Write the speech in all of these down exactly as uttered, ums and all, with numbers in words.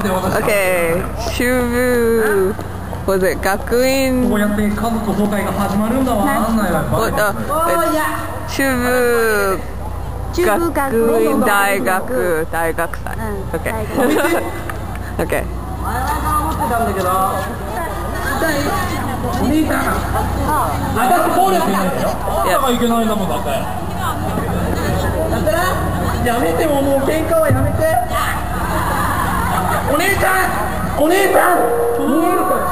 Okay, Shubu. Was it 学院？ こうやって家族崩壊が始まるんだわ。なんだよ。 Shubu 学院大学大学祭。Okay. Okay. 前は思ってたんだけど。お兄さん。あ、だって暴力ないんだよ。あんたがいけないんだもんだって。だったらやめてももう喧嘩はやめて。お姉ちゃん、お姉ちゃん。見えるから。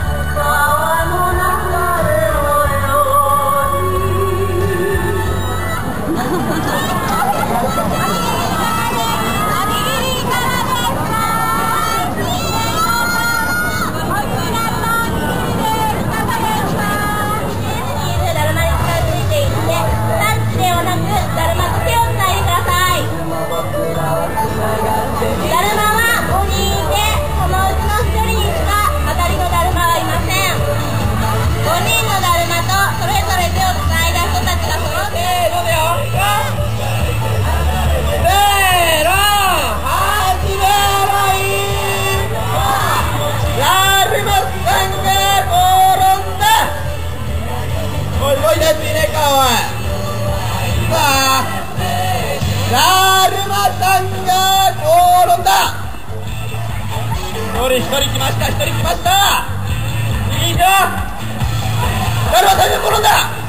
一人来ました、一人来ました。いいぞ。だるまさんが転んだ。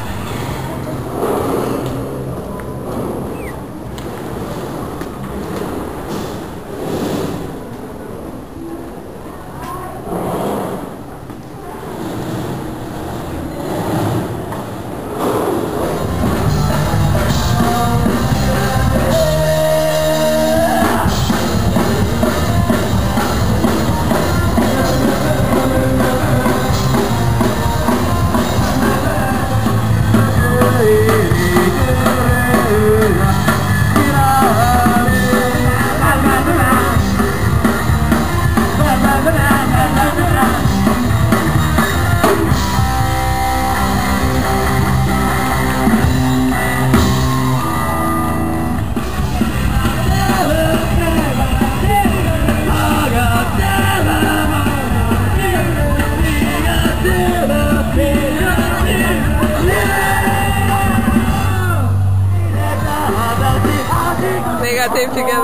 They got taped together.